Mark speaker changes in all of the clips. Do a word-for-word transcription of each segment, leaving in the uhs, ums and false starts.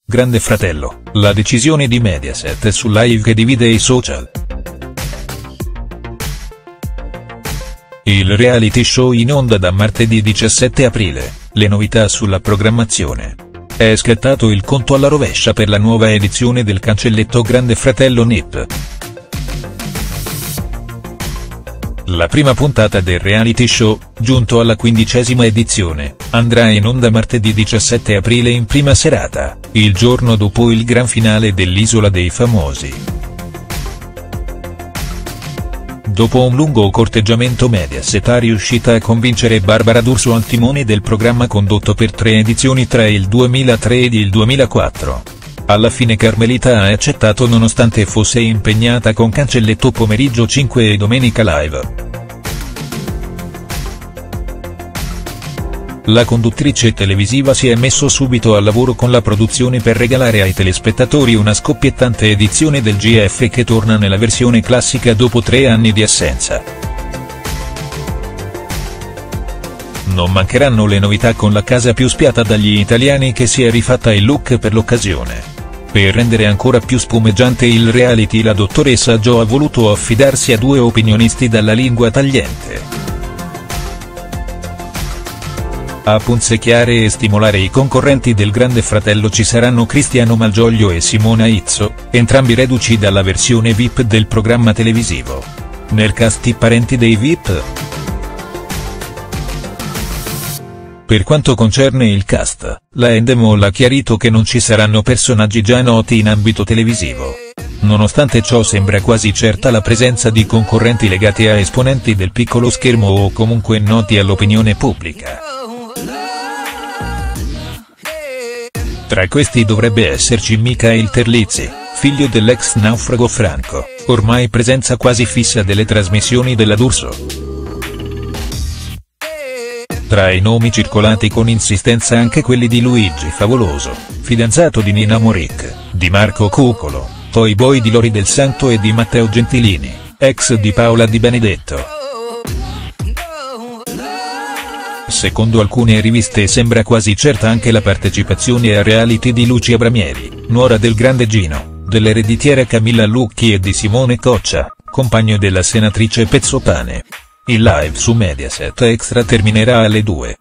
Speaker 1: Grande Fratello, la decisione di Mediaset sul live che divide i social. Il reality show in onda da martedì diciassette aprile, le novità sulla programmazione. È scattato il conto alla rovescia per la nuova edizione del cancelletto Grande Fratello N I P. La prima puntata del reality show, giunto alla quindicesima edizione, andrà in onda martedì diciassette aprile in prima serata, il giorno dopo il gran finale dell'Isola dei Famosi. Dopo un lungo corteggiamento Mediaset è riuscita a convincere Barbara D'Urso al timone del programma condotto per tre edizioni tra il duemilatré ed il duemilaquattro. Alla fine Carmelita ha accettato nonostante fosse impegnata con Cancelletto Pomeriggio cinque e Domenica Live. La conduttrice televisiva si è messo subito al lavoro con la produzione per regalare ai telespettatori una scoppiettante edizione del G F che torna nella versione classica dopo tre anni di assenza. Non mancheranno le novità con la casa più spiata dagli italiani che si è rifatta il look per l'occasione. Per rendere ancora più spumeggiante il reality la dottoressa Jo ha voluto affidarsi a due opinionisti dalla lingua tagliente. A punzecchiare e stimolare i concorrenti del Grande Fratello ci saranno Cristiano Malgioglio e Simona Izzo, entrambi reduci dalla versione V I P del programma televisivo. Nel cast i parenti dei V I P. Per quanto concerne il cast, la Endemol ha chiarito che non ci saranno personaggi già noti in ambito televisivo. Nonostante ciò sembra quasi certa la presenza di concorrenti legati a esponenti del piccolo schermo o comunque noti all'opinione pubblica. Tra questi dovrebbe esserci Michael Terlizzi, figlio dell'ex naufrago Franco, ormai presenza quasi fissa delle trasmissioni della D'Urso. Tra i nomi circolati con insistenza anche quelli di Luigi Favoloso, fidanzato di Nina Moric, di Marco Cuccolo, Toy Boy di Lori Del Santo e di Matteo Gentilini, ex di Paola Di Benedetto. Secondo alcune riviste sembra quasi certa anche la partecipazione a reality di Lucia Bramieri, nuora del grande Gino, dell'ereditiera Camilla Lucchi e di Simone Coccia, compagno della senatrice Pezzopane. Il live su Mediaset Extra terminerà alle due.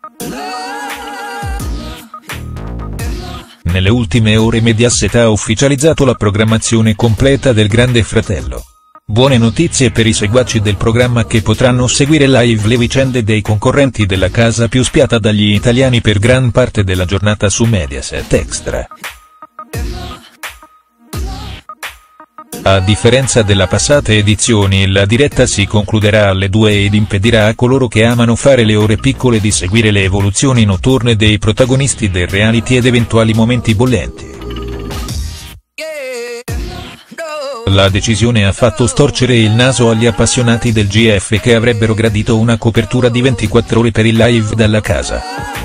Speaker 1: Nelle ultime ore Mediaset ha ufficializzato la programmazione completa del Grande Fratello. Buone notizie per i seguaci del programma che potranno seguire live le vicende dei concorrenti della casa più spiata dagli italiani per gran parte della giornata su Mediaset Extra. A differenza della passata edizioni la diretta si concluderà alle due ed impedirà a coloro che amano fare le ore piccole di seguire le evoluzioni notturne dei protagonisti del reality ed eventuali momenti bollenti. La decisione ha fatto storcere il naso agli appassionati del G F che avrebbero gradito una copertura di ventiquattro ore per il live dalla casa.